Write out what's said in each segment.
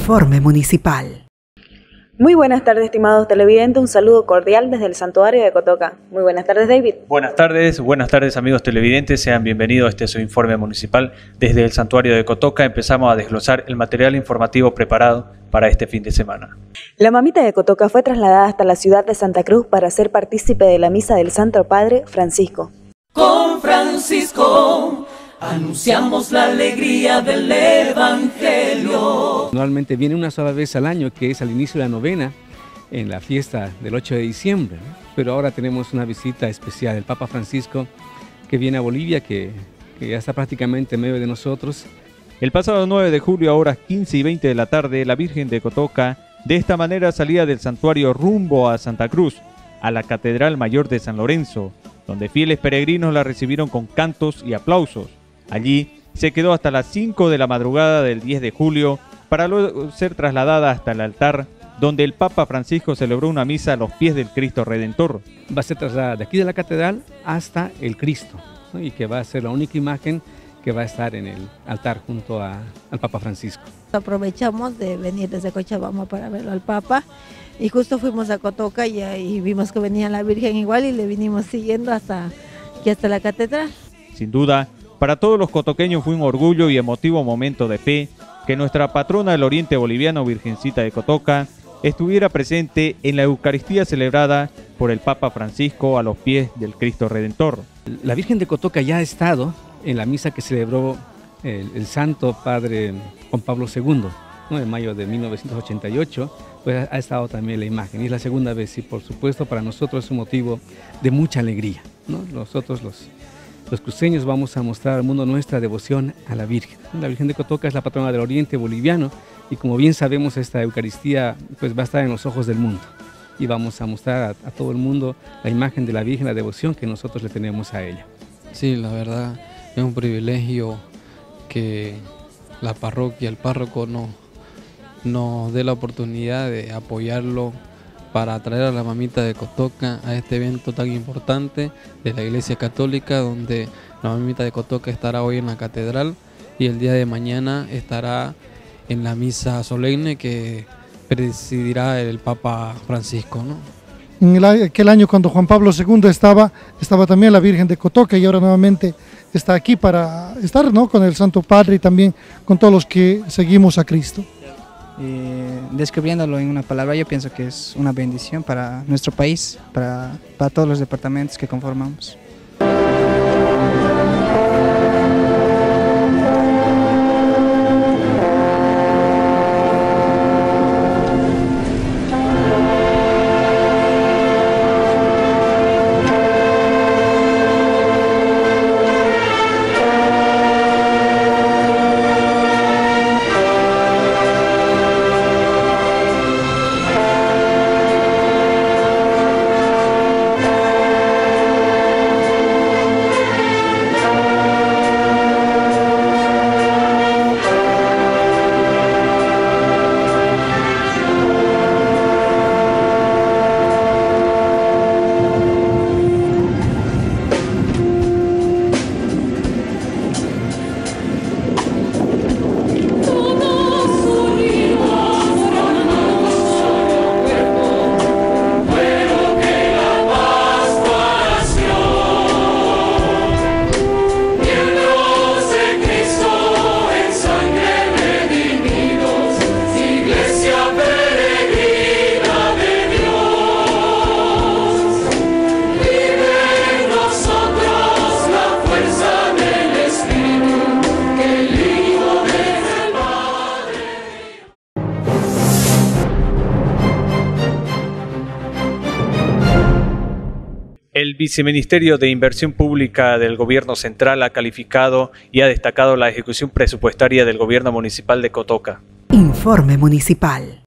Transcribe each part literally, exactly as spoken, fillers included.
Informe Municipal. Muy buenas tardes, estimados televidentes. Un saludo cordial desde el Santuario de Cotoca. Muy buenas tardes, David. Buenas tardes, buenas tardes, amigos televidentes. Sean bienvenidos a este su informe municipal. Desde el Santuario de Cotoca empezamos a desglosar el material informativo preparado para este fin de semana. La mamita de Cotoca fue trasladada hasta la ciudad de Santa Cruz para ser partícipe de la misa del Santo Padre Francisco. Con Francisco anunciamos la alegría del Evangelio. Normalmente viene una sola vez al año, que es al inicio de la novena, en la fiesta del ocho de diciembre, ¿no? Pero ahora tenemos una visita especial del Papa Francisco, que viene a Bolivia, que, que ya está prácticamente en medio de nosotros. El pasado nueve de julio, a horas quince y veinte de la tarde, la Virgen de Cotoca de esta manera salía del santuario rumbo a Santa Cruz, a la Catedral Mayor de San Lorenzo, donde fieles peregrinos la recibieron con cantos y aplausos. Allí se quedó hasta las cinco de la madrugada del diez de julio para luego ser trasladada hasta el altar, donde el Papa Francisco celebró una misa a los pies del Cristo Redentor. Va a ser trasladada de aquí de la catedral hasta el Cristo, ¿no? Y que va a ser la única imagen que va a estar en el altar junto a, al Papa Francisco. Aprovechamos de venir desde Cochabamba para verlo al Papa y justo fuimos a Cotoca y ahí vimos que venía la Virgen igual y le vinimos siguiendo hasta, aquí hasta la catedral. Sin duda, para todos los cotoqueños fue un orgullo y emotivo momento de fe que nuestra patrona del oriente boliviano, Virgencita de Cotoca, estuviera presente en la Eucaristía celebrada por el Papa Francisco a los pies del Cristo Redentor. La Virgen de Cotoca ya ha estado en la misa que celebró el, el Santo Padre Juan Pablo segundo, ¿no? En mayo de mil novecientos ochenta y ocho, pues ha estado también la imagen. Y es la segunda vez y por supuesto para nosotros es un motivo de mucha alegría, ¿no? Nosotros los... Los cruceños vamos a mostrar al mundo nuestra devoción a la Virgen. La Virgen de Cotoca es la patrona del oriente boliviano y como bien sabemos esta Eucaristía pues va a estar en los ojos del mundo y vamos a mostrar a, a todo el mundo la imagen de la Virgen, la devoción que nosotros le tenemos a ella. Sí, la verdad es un privilegio que la parroquia, el párroco nos, nos dé la oportunidad de apoyarlo para traer a la mamita de Cotoca a este evento tan importante de la Iglesia Católica, donde la mamita de Cotoca estará hoy en la catedral y el día de mañana estará en la misa solemne que presidirá el Papa Francisco, ¿no? En el, aquel año cuando Juan Pablo segundo estaba, estaba también la Virgen de Cotoca y ahora nuevamente está aquí para estar, ¿no?, con el Santo Padre y también con todos los que seguimos a Cristo. Eh, describiéndolo en una palabra, yo pienso que es una bendición para nuestro país, para, para todos los departamentos que conformamos. El Viceministerio de Inversión Pública del Gobierno Central ha calificado y ha destacado la ejecución presupuestaria del Gobierno Municipal de Cotoca. Informe Municipal.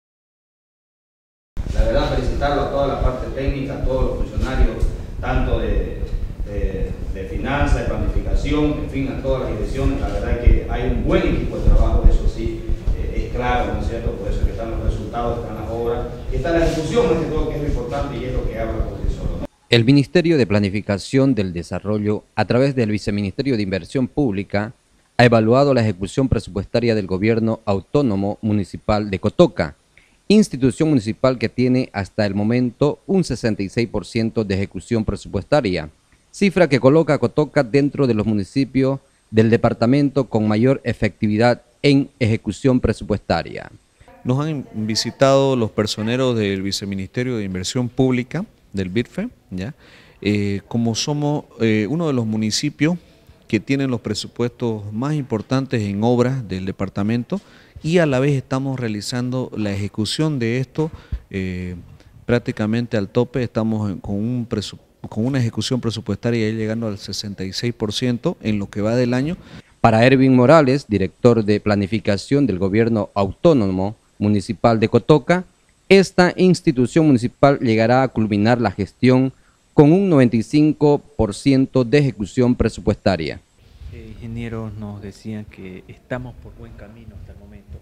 La verdad, felicitarlo a toda la parte técnica, a todos los funcionarios, tanto de, de, de finanzas, de planificación, en fin, a todas las direcciones. La verdad es que hay un buen equipo de trabajo, eso sí, eh, es claro, ¿no es cierto? Por eso que están los resultados, están las obras, y está la ejecución, más que todo, que es lo importante y es lo que habla por sí solo, ¿no? El Ministerio de Planificación del Desarrollo, a través del Viceministerio de Inversión Pública, ha evaluado la ejecución presupuestaria del Gobierno Autónomo Municipal de Cotoca, institución municipal que tiene hasta el momento un sesenta y seis por ciento de ejecución presupuestaria, cifra que coloca a Cotoca dentro de los municipios del departamento con mayor efectividad en ejecución presupuestaria. Nos han visitado los personeros del Viceministerio de Inversión Pública, del B I R F E, ¿ya? Eh, como somos eh, uno de los municipios que tienen los presupuestos más importantes en obras del departamento y a la vez estamos realizando la ejecución de esto eh, prácticamente al tope, estamos con, un con una ejecución presupuestaria ya llegando al sesenta y seis por ciento en lo que va del año. Para Erwin Morales, director de Planificación del Gobierno Autónomo Municipal de Cotoca, esta institución municipal llegará a culminar la gestión con un noventa y cinco por ciento de ejecución presupuestaria. Eh, ingenieros nos decían que estamos por buen camino hasta el momento.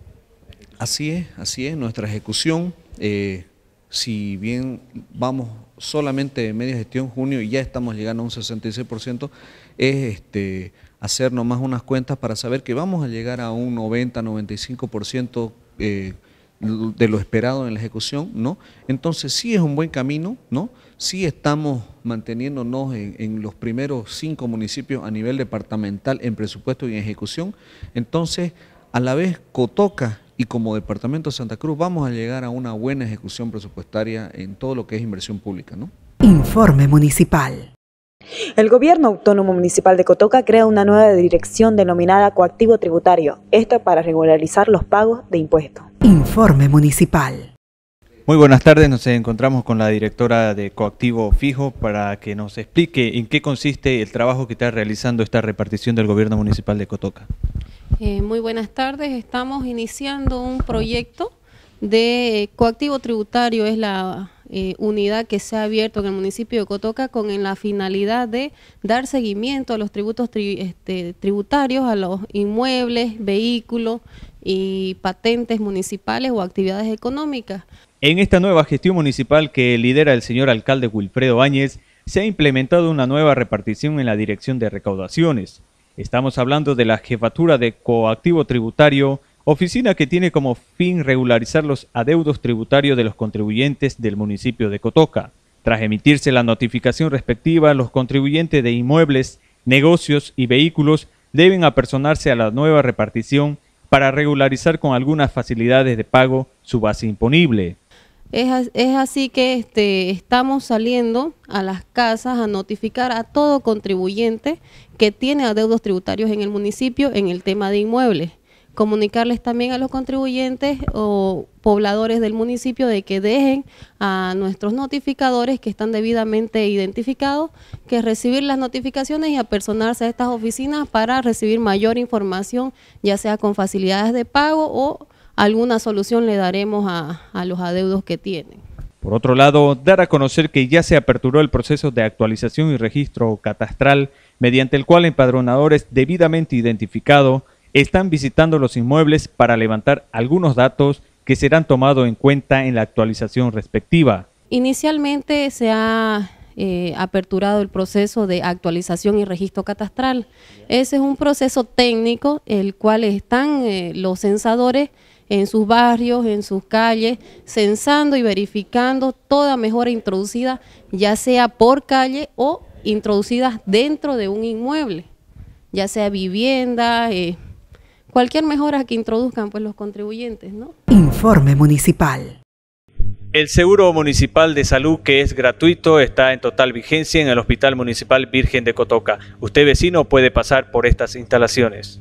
Así es, así es, nuestra ejecución, eh, si bien vamos solamente de media gestión junio y ya estamos llegando a un sesenta y seis por ciento, es este, hacer nomás unas cuentas para saber que vamos a llegar a un noventa a noventa y cinco por ciento eh, de lo esperado en la ejecución, ¿no? Entonces sí es un buen camino, ¿no? Sí estamos manteniéndonos en, en los primeros cinco municipios a nivel departamental en presupuesto y en ejecución. Entonces, a la vez Cotoca y como departamento de Santa Cruz vamos a llegar a una buena ejecución presupuestaria en todo lo que es inversión pública, ¿no? Informe municipal. El Gobierno Autónomo Municipal de Cotoca crea una nueva dirección denominada Coactivo Tributario, esto para regularizar los pagos de impuestos. Informe municipal. Muy buenas tardes, nos encontramos con la directora de Coactivo Fijo para que nos explique en qué consiste el trabajo que está realizando esta repartición del Gobierno Municipal de Cotoca. Eh, muy buenas tardes, estamos iniciando un proyecto de Coactivo Tributario, es la eh, unidad que se ha abierto en el municipio de Cotoca con la finalidad de dar seguimiento a los tributos tri, este, tributarios, a los inmuebles, vehículos y patentes municipales o actividades económicas. En esta nueva gestión municipal que lidera el señor alcalde Wilfredo Áñez, se ha implementado una nueva repartición en la dirección de recaudaciones. Estamos hablando de la Jefatura de Coactivo Tributario, oficina que tiene como fin regularizar los adeudos tributarios de los contribuyentes del municipio de Cotoca. Tras emitirse la notificación respectiva, los contribuyentes de inmuebles, negocios y vehículos deben apersonarse a la nueva repartición para regularizar con algunas facilidades de pago su base imponible. Es, es así que este, estamos saliendo a las casas a notificar a todo contribuyente que tiene adeudos tributarios en el municipio en el tema de inmuebles. Comunicarles también a los contribuyentes o pobladores del municipio de que dejen a nuestros notificadores que están debidamente identificados, que recibir las notificaciones y apersonarse a estas oficinas para recibir mayor información, ya sea con facilidades de pago o alguna solución le daremos a, a los adeudos que tienen. Por otro lado, dar a conocer que ya se aperturó el proceso de actualización y registro catastral, mediante el cual empadronadores debidamente identificados están visitando los inmuebles para levantar algunos datos que serán tomados en cuenta en la actualización respectiva. Inicialmente se ha eh, aperturado el proceso de actualización y registro catastral. Ese es un proceso técnico, el cual están eh, los censadores en sus barrios, en sus calles, censando y verificando toda mejora introducida, ya sea por calle o introducidas dentro de un inmueble, ya sea vivienda, eh, cualquier mejora que introduzcan pues los contribuyentes, ¿no? Informe municipal. El seguro municipal de salud, que es gratuito, está en total vigencia en el Hospital Municipal Virgen de Cotoca. Usted, vecino, puede pasar por estas instalaciones.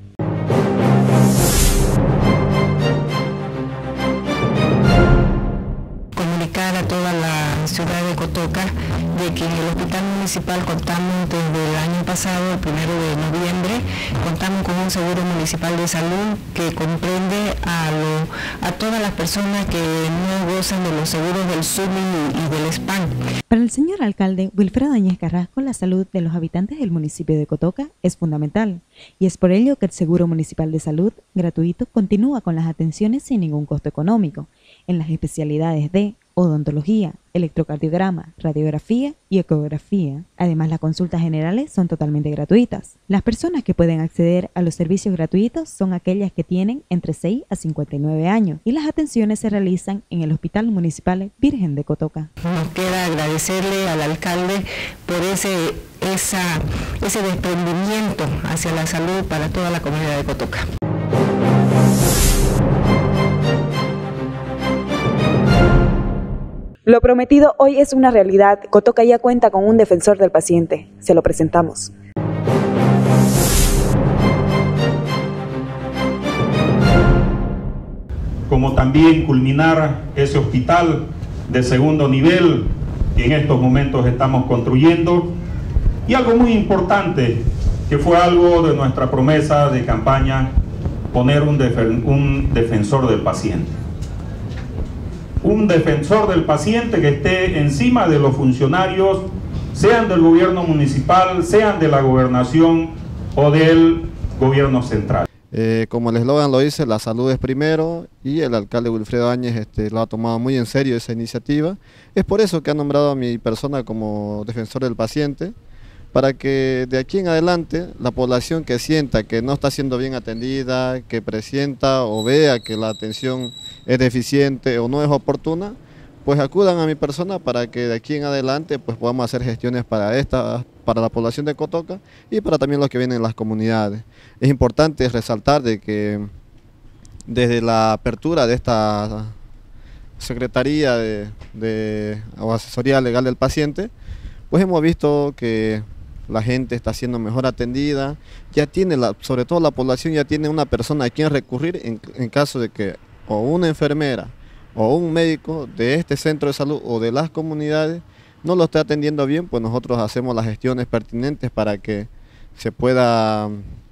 Comunicar a toda la ciudad de Cotoca de que en el Hospital Municipal contamos desde el año pasado, el primero de noviembre, contamos con un seguro municipal de salud que comprende a, lo, a todas las personas que no gozan de los seguros del S U M I y del S P A N. Para el señor alcalde Wilfredo Áñez Carrasco, la salud de los habitantes del municipio de Cotoca es fundamental, y es por ello que el seguro municipal de salud gratuito continúa con las atenciones sin ningún costo económico en las especialidades de odontología, electrocardiograma, radiografía y ecografía. Además, las consultas generales son totalmente gratuitas. Las personas que pueden acceder a los servicios gratuitos son aquellas que tienen entre seis a cincuenta y nueve años y las atenciones se realizan en el Hospital Municipal Virgen de Cotoca. Nos queda agradecerle al alcalde por ese, esa, ese desprendimiento hacia la salud para toda la comunidad de Cotoca. Lo prometido hoy es una realidad. Cotoca ya cuenta con un defensor del paciente. Se lo presentamos. Como también culminar ese hospital de segundo nivel que en estos momentos estamos construyendo. Y algo muy importante, que fue algo de nuestra promesa de campaña, poner un, defen- un defensor del paciente. Un defensor del paciente que esté encima de los funcionarios, sean del gobierno municipal, sean de la gobernación o del gobierno central. Eh, como el eslogan lo dice, la salud es primero, y el alcalde Wilfredo Áñez este, lo ha tomado muy en serio esa iniciativa. Es por eso que ha nombrado a mi persona como defensor del paciente, para que de aquí en adelante la población que sienta que no está siendo bien atendida, que presienta o vea que la atención es deficiente o no es oportuna, pues acudan a mi persona para que de aquí en adelante pues podamos hacer gestiones para esta, para la población de Cotoca y para también los que vienen en las comunidades. Es importante resaltar de que desde la apertura de esta Secretaría de, de o Asesoría Legal del Paciente, pues hemos visto que la gente está siendo mejor atendida, ya tiene, la, sobre todo la población ya tiene una persona a quien recurrir en, en caso de que o una enfermera o un médico de este centro de salud o de las comunidades no lo esté atendiendo bien, pues nosotros hacemos las gestiones pertinentes para que se pueda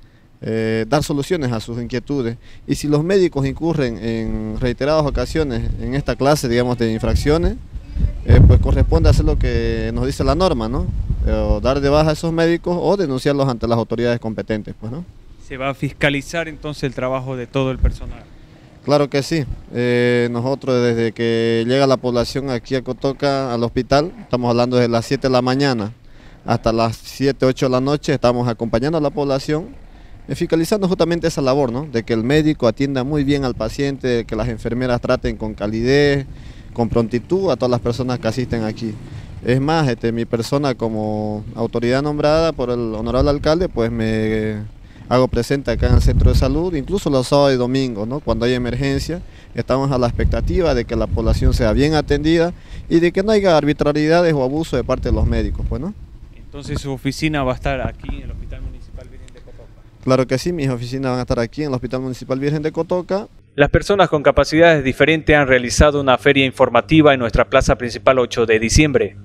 eh, dar soluciones a sus inquietudes. Y si los médicos incurren en reiteradas ocasiones en esta clase, digamos, de infracciones, eh, pues corresponde hacer lo que nos dice la norma, ¿no? O dar de baja a esos médicos o denunciarlos ante las autoridades competentes, pues, ¿no? ¿Se va a fiscalizar entonces el trabajo de todo el personal? Claro que sí. Eh, nosotros desde que llega la población aquí a Cotoca, al hospital, estamos hablando de las siete de la mañana hasta las siete, ocho de la noche, estamos acompañando a la población, eh, fiscalizando justamente esa labor, ¿no? De que el médico atienda muy bien al paciente, de que las enfermeras traten con calidez, con prontitud a todas las personas que asisten aquí. Es más, este, mi persona como autoridad nombrada por el honorable alcalde, pues me hago presente acá en el centro de salud, incluso los sábados y domingos, ¿no? Cuando hay emergencia, estamos a la expectativa de que la población sea bien atendida y de que no haya arbitrariedades o abuso de parte de los médicos, pues, ¿no? Entonces su oficina va a estar aquí en el Hospital Municipal Virgen de Cotoca. Claro que sí, mis oficinas van a estar aquí en el Hospital Municipal Virgen de Cotoca. Las personas con capacidades diferentes han realizado una feria informativa en nuestra plaza principal ocho de diciembre.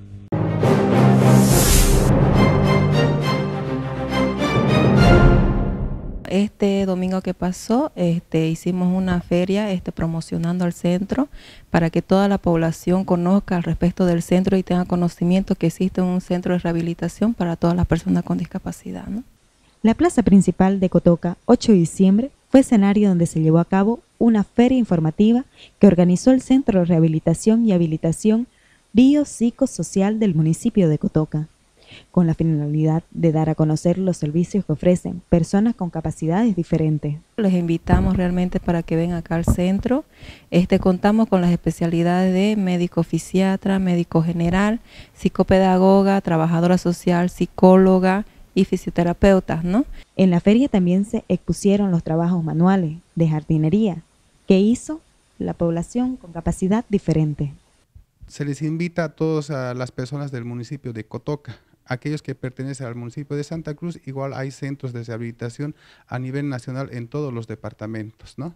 Este domingo que pasó este, hicimos una feria este, promocionando al centro para que toda la población conozca al respecto del centro y tenga conocimiento que existe un centro de rehabilitación para todas las personas con discapacidad, ¿no? La plaza principal de Cotoca, ocho de diciembre, fue escenario donde se llevó a cabo una feria informativa que organizó el Centro de Rehabilitación y Habilitación Biopsicosocial del municipio de Cotoca, con la finalidad de dar a conocer los servicios que ofrecen personas con capacidades diferentes. Les invitamos realmente para que vengan acá al centro. Este, contamos con las especialidades de médico fisiatra, médico general, psicopedagoga, trabajadora social, psicóloga y fisioterapeutas, ¿no? En la feria también se expusieron los trabajos manuales de jardinería que hizo la población con capacidad diferente. Se les invita a todas a las personas del municipio de Cotoca. Aquellos que pertenecen al municipio de Santa Cruz, igual hay centros de rehabilitación a nivel nacional en todos los departamentos, ¿no?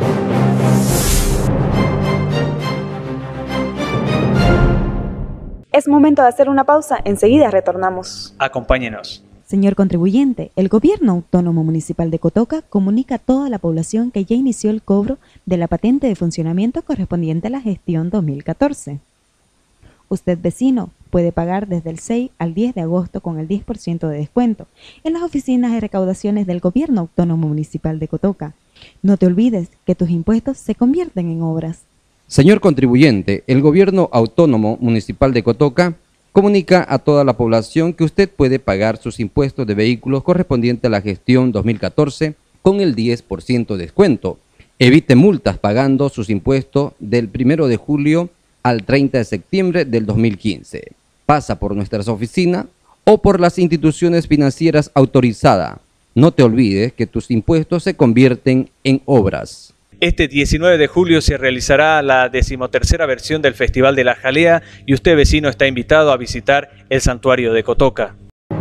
Es momento de hacer una pausa, enseguida retornamos. Acompáñenos. Señor contribuyente, el Gobierno Autónomo Municipal de Cotoca comunica a toda la población que ya inició el cobro de la patente de funcionamiento correspondiente a la gestión dos mil catorce. Usted, vecino, puede pagar desde el seis al diez de agosto con el diez por ciento de descuento en las oficinas de recaudaciones del Gobierno Autónomo Municipal de Cotoca. No te olvides que tus impuestos se convierten en obras. Señor contribuyente, el Gobierno Autónomo Municipal de Cotoca comunica a toda la población que usted puede pagar sus impuestos de vehículos correspondientes a la gestión dos mil catorce con el diez por ciento de descuento. Evite multas pagando sus impuestos del primero de julio al treinta de septiembre del dos mil quince. Pasa por nuestras oficinas o por las instituciones financieras autorizadas. No te olvides que tus impuestos se convierten en obras. Este diecinueve de julio se realizará la decimotercera versión del Festival de la Jalea y usted, vecino, está invitado a visitar el santuario de Cotoca.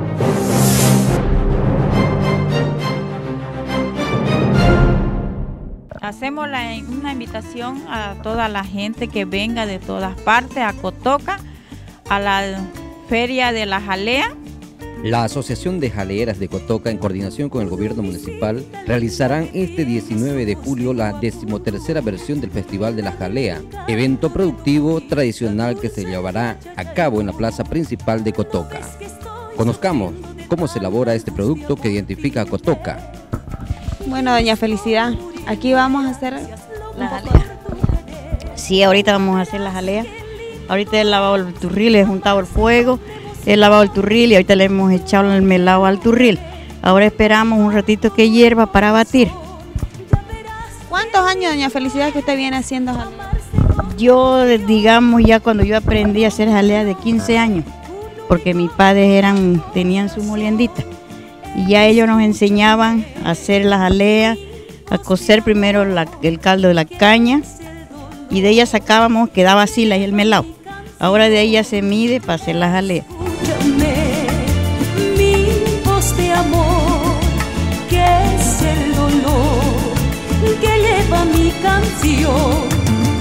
Hacemos la, una invitación a toda la gente que venga de todas partes a Cotoca, a la Feria de la Jalea. La Asociación de Jaleeras de Cotoca, en coordinación con el gobierno municipal, realizarán este diecinueve de julio la decimotercera versión del Festival de la Jalea, evento productivo tradicional que se llevará a cabo en la plaza principal de Cotoca. Conozcamos cómo se elabora este producto que identifica a Cotoca. Bueno, doña Felicidad, aquí vamos a hacer la jalea. Sí, ahorita vamos a hacer la jalea. Ahorita he lavado el turril, he juntado el fuego, he lavado el turril y ahorita le hemos echado el melado al turril. Ahora esperamos un ratito que hierva para batir. ¿Cuántos años, doña Felicidad, que usted viene haciendo jalea? Yo, digamos, ya cuando yo aprendí a hacer jalea de quince años, porque mis padres eran, tenían su moliendita. Y ya ellos nos enseñaban a hacer la jalea, a cocer primero la, el caldo de la caña y de ella sacábamos, quedaba así la, el melado. Ahora de ella se mide para hacer la jalea. Mi voz de amor, que es el dolor que lleva mi canción.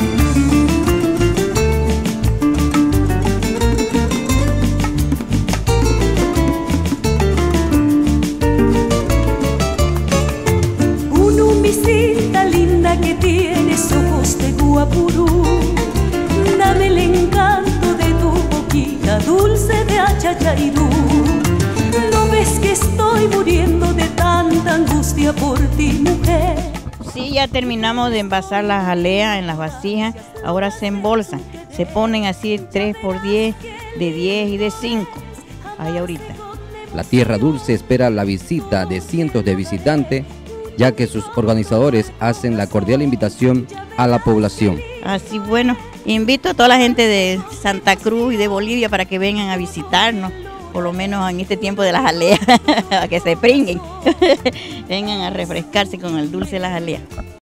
Linda que tienes ojos de guapurú, dame el encanto de tu boquita dulce de achachairú. ¿No ves que estoy muriendo de tanta angustia por ti, mujer? Sí, ya terminamos de envasar la jalea en las vasijas, ahora se embolsan, se ponen así tres por diez, de diez y de cinco, ahí ahorita. La Tierra Dulce espera la visita de cientos de visitantes, ya que sus organizadores hacen la cordial invitación a la población. Así, bueno, invito a toda la gente de Santa Cruz y de Bolivia para que vengan a visitarnos, por lo menos en este tiempo de la jalea, a que se pringuen, vengan a refrescarse con el dulce de la jalea.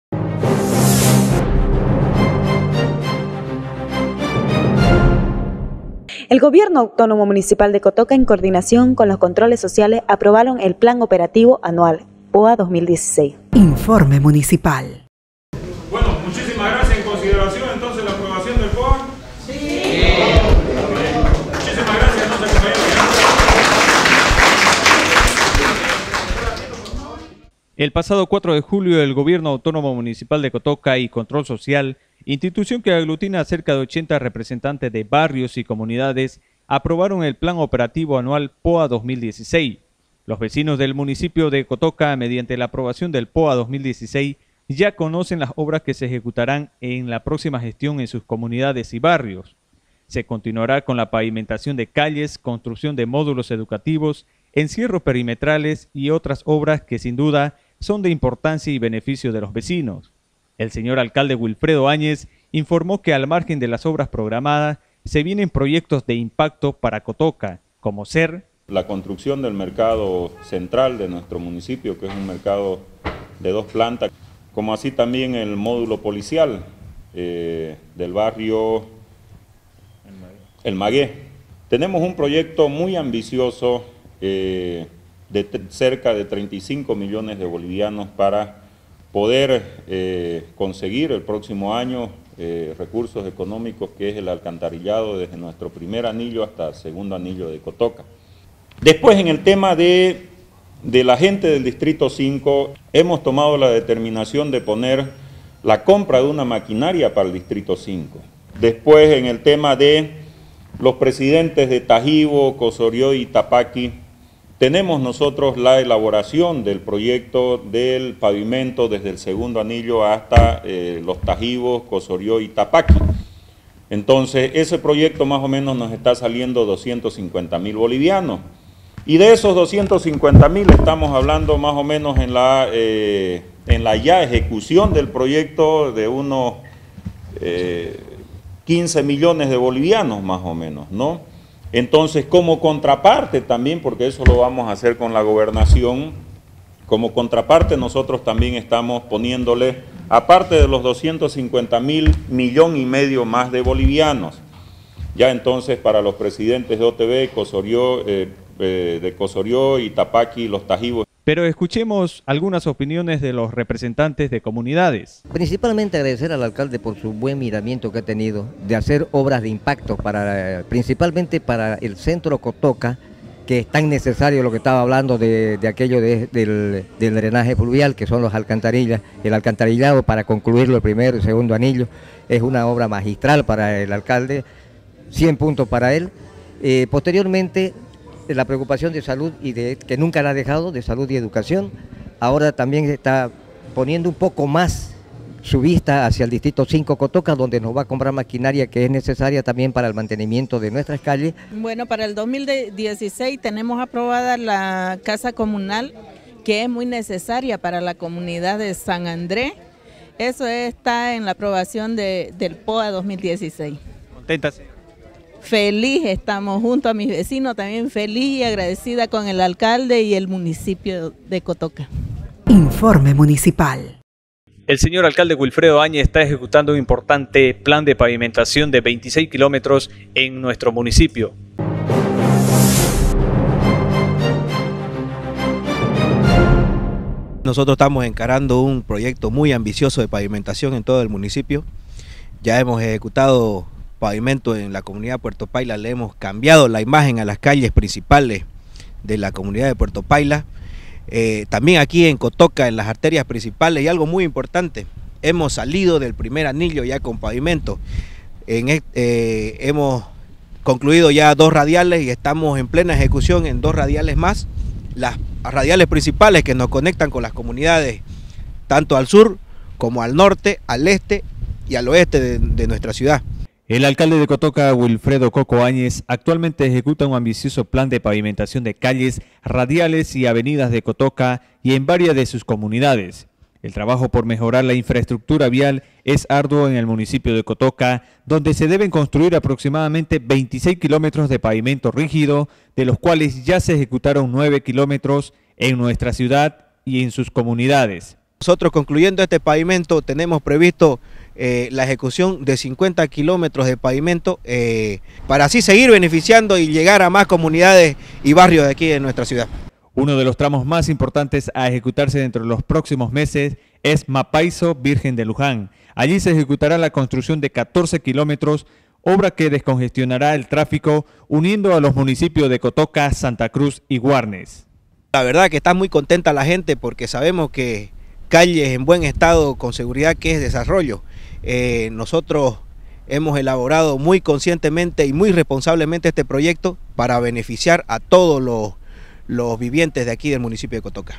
El Gobierno Autónomo Municipal de Cotoca, en coordinación con los controles sociales, aprobaron el Plan Operativo Anual P O A dos mil dieciséis. Informe municipal. Bueno, muchísimas gracias. En consideración entonces la aprobación del P O A. Sí. Muchísimas gracias, entonces, compañeros. El pasado cuatro de julio, el Gobierno Autónomo Municipal de Cotoca y Control Social, institución que aglutina a cerca de ochenta representantes de barrios y comunidades, aprobaron el Plan Operativo Anual P O A dos mil dieciséis. Los vecinos del municipio de Cotoca, mediante la aprobación del P O A dos mil dieciséis, ya conocen las obras que se ejecutarán en la próxima gestión en sus comunidades y barrios. Se continuará con la pavimentación de calles, construcción de módulos educativos, encierros perimetrales y otras obras que sin duda son de importancia y beneficio de los vecinos. El señor alcalde Wilfredo Áñez informó que al margen de las obras programadas, se vienen proyectos de impacto para Cotoca, como ser la construcción del mercado central de nuestro municipio, que es un mercado de dos plantas, como así también el módulo policial eh, del barrio El Magué. Tenemos un proyecto muy ambicioso eh, de cerca de treinta y cinco millones de bolivianos para poder eh, conseguir el próximo año eh, recursos económicos, que es el alcantarillado desde nuestro primer anillo hasta el segundo anillo de Cotoca. Después, en el tema de, de la gente del Distrito cinco, hemos tomado la determinación de poner la compra de una maquinaria para el Distrito cinco. Después, en el tema de los presidentes de Tajibo, Cosorio y Tapaqui, tenemos nosotros la elaboración del proyecto del pavimento desde el segundo anillo hasta eh, Los Tajivos, Cosorió y Tapaqui. Entonces, ese proyecto más o menos nos está saliendo doscientos cincuenta mil bolivianos. Y de esos doscientos cincuenta mil estamos hablando más o menos en la, eh, en la ya ejecución del proyecto de unos eh, quince millones de bolivianos más o menos, ¿no? Entonces, como contraparte también, porque eso lo vamos a hacer con la gobernación, como contraparte nosotros también estamos poniéndole, aparte de los doscientos cincuenta mil, millón y medio más de bolivianos. Ya entonces para los presidentes de O T B, Cosorió, eh, eh, de Cosorió y Tapaqui, Los Tajivos. Pero escuchemos algunas opiniones de los representantes de comunidades. Principalmente agradecer al alcalde por su buen miramiento que ha tenido de hacer obras de impacto, para, principalmente para el centro Cotoca, que es tan necesario, lo que estaba hablando de, de aquello de, del, del drenaje pluvial, que son los alcantarillas, el alcantarillado para concluirlo el primero y segundo anillo, es una obra magistral para el alcalde, cien puntos para él. Eh, posteriormente, la preocupación de salud, y de que nunca la ha dejado, de salud y educación, ahora también está poniendo un poco más su vista hacia el distrito cinco Cotoca, donde nos va a comprar maquinaria que es necesaria también para el mantenimiento de nuestras calles. Bueno, para el dos mil dieciséis tenemos aprobada la casa comunal, que es muy necesaria para la comunidad de San Andrés. Eso está en la aprobación de, del P O A dos mil dieciséis. ¿Contentas? Feliz estamos junto a mis vecinos, también feliz y agradecida con el alcalde y el municipio de Cotoca. Informe municipal. El señor alcalde Wilfredo Áñez está ejecutando un importante plan de pavimentación de veintiséis kilómetros en nuestro municipio. Nosotros estamos encarando un proyecto muy ambicioso de pavimentación en todo el municipio. Ya hemos ejecutado pavimento en la comunidad de Puerto Paila, le hemos cambiado la imagen a las calles principales de la comunidad de Puerto Paila. Eh, también aquí en Cotoca, en las arterias principales, y algo muy importante, hemos salido del primer anillo ya con pavimento. En, eh, hemos concluido ya dos radiales y estamos en plena ejecución en dos radiales más. Las radiales principales que nos conectan con las comunidades, tanto al sur como al norte, al este y al oeste de, de nuestra ciudad. El alcalde de Cotoca, Wilfredo Coco Áñez, actualmente ejecuta un ambicioso plan de pavimentación de calles, radiales y avenidas de Cotoca y en varias de sus comunidades. El trabajo por mejorar la infraestructura vial es arduo en el municipio de Cotoca, donde se deben construir aproximadamente veintiséis kilómetros de pavimento rígido, de los cuales ya se ejecutaron nueve kilómetros en nuestra ciudad y en sus comunidades. Nosotros, concluyendo este pavimento, tenemos previsto eh, la ejecución de cincuenta kilómetros de pavimento eh, para así seguir beneficiando y llegar a más comunidades y barrios de aquí de nuestra ciudad. Uno de los tramos más importantes a ejecutarse dentro de los próximos meses es Mapaiso, Virgen de Luján. Allí se ejecutará la construcción de catorce kilómetros, obra que descongestionará el tráfico uniendo a los municipios de Cotoca, Santa Cruz y Guarnes. La verdad que está muy contenta la gente porque sabemos que calles en buen estado con seguridad que es desarrollo. Eh, nosotros hemos elaborado muy conscientemente y muy responsablemente este proyecto para beneficiar a todos los, los vivientes de aquí del municipio de Cotoca.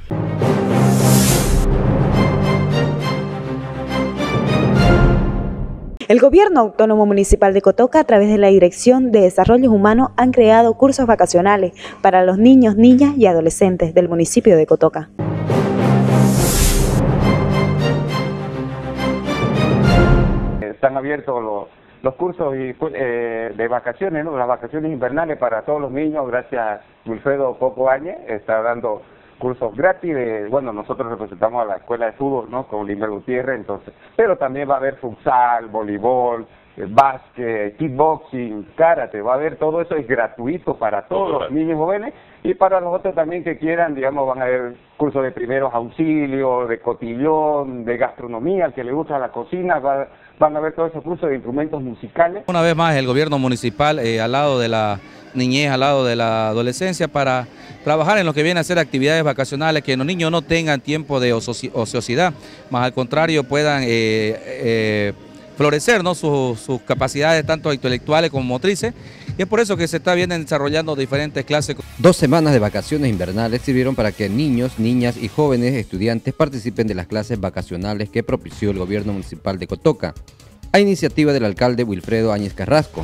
El Gobierno Autónomo Municipal de Cotoca, a través de la Dirección de Desarrollo Humano, han creado cursos vacacionales para los niños, niñas y adolescentes del municipio de Cotoca. Están abiertos los, los cursos y, eh, de vacaciones, ¿no? Las vacaciones invernales para todos los niños, gracias a Wilfredo Coco Áñez, está dando cursos gratis. De, bueno, nosotros representamos a la escuela de fútbol, ¿no? Con Lima Gutiérrez, entonces, pero también va a haber futsal, voleibol, básquet, kickboxing, karate, va a haber todo eso, es gratuito para todos los niños jóvenes y para los otros también que quieran, digamos, van a haber cursos de primeros auxilios, de cotillón, de gastronomía, al que le gusta la cocina, va, van a haber todos esos cursos de instrumentos musicales. Una vez más el gobierno municipal eh, al lado de la niñez, al lado de la adolescencia, para trabajar en lo que viene a ser actividades vacacionales, que los niños no tengan tiempo de ociosidad, más al contrario puedan eh, eh, florecer, ¿no? sus, sus capacidades tanto intelectuales como motrices, y es por eso que se está bien desarrollando diferentes clases. Dos semanas de vacaciones invernales sirvieron para que niños, niñas y jóvenes estudiantes participen de las clases vacacionales que propició el gobierno municipal de Cotoca, a iniciativa del alcalde Wilfredo Áñez Carrasco.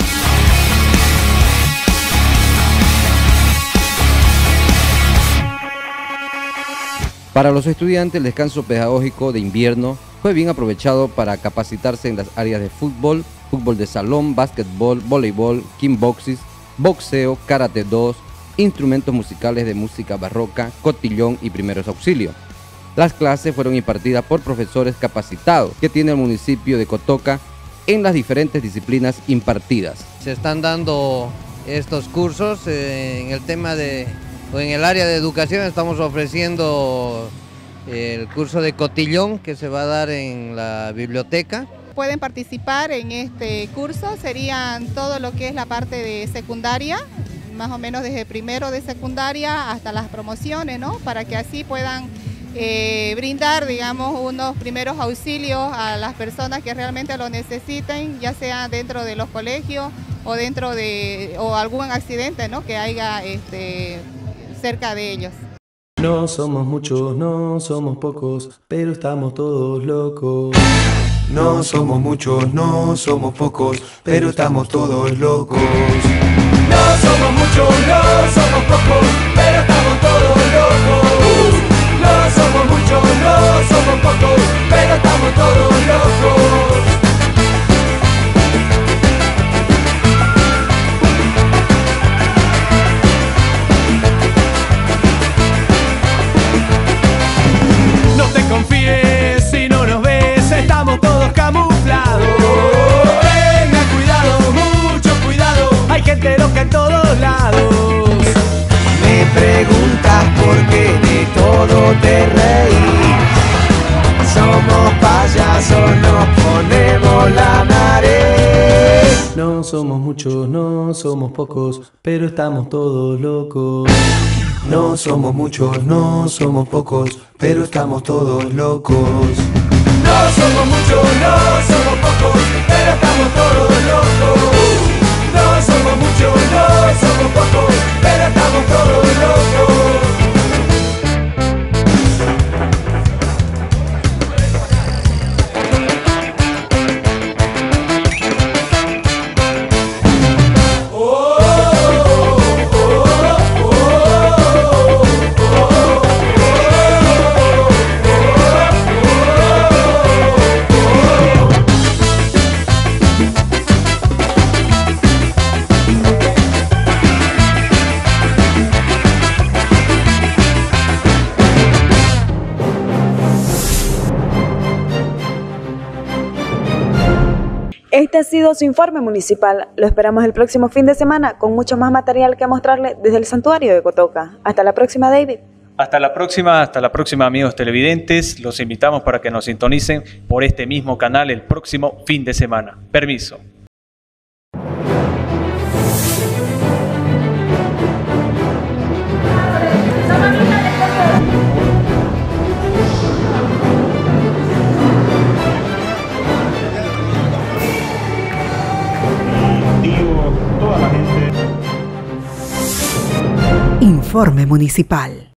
Para los estudiantes, el descanso pedagógico de invierno fue bien aprovechado para capacitarse en las áreas de fútbol, fútbol de salón, básquetbol, voleibol, kickboxing, boxeo, karate dos, instrumentos musicales de música barroca, cotillón y primeros auxilios. Las clases fueron impartidas por profesores capacitados que tiene el municipio de Cotoca en las diferentes disciplinas impartidas. Se están dando estos cursos eh, en el tema de, o en el área de educación. Estamos ofreciendo el curso de cotillón que se va a dar en la biblioteca. Pueden participar en este curso, serían todo lo que es la parte de secundaria, más o menos desde primero de secundaria hasta las promociones, ¿no? Para que así puedan eh, brindar, digamos, unos primeros auxilios a las personas que realmente lo necesiten, ya sea dentro de los colegios o dentro de o algún accidente, ¿no? Que haya este, cerca de ellos. No somos muchos, no somos pocos, pero estamos todos locos. No somos muchos, no somos pocos, pero estamos todos locos. No somos muchos, no somos pocos, pero estamos todos locos. No somos muchos, no somos pocos, pero estamos todos locos. No te confíes si no nos ves, estamos todos camuflados. Tenga cuidado, mucho cuidado, hay gente loca en todos lados. Me preguntas por qué de todo te reí. Somos payasos, nos ponemos la nariz. No somos muchos, no somos pocos, pero estamos todos locos. No somos muchos, no somos pocos, pero estamos todos locos. No somos muchos, no somos pocos, pero estamos todos locos. No somos muchos, no somos pocos, pero estamos todos locos. Este ha sido su informe municipal. Lo esperamos el próximo fin de semana con mucho más material que mostrarle desde el santuario de Cotoca. Hasta la próxima, David. Hasta la próxima, hasta la próxima, amigos televidentes. Los invitamos para que nos sintonicen por este mismo canal el próximo fin de semana. Permiso. Informe municipal.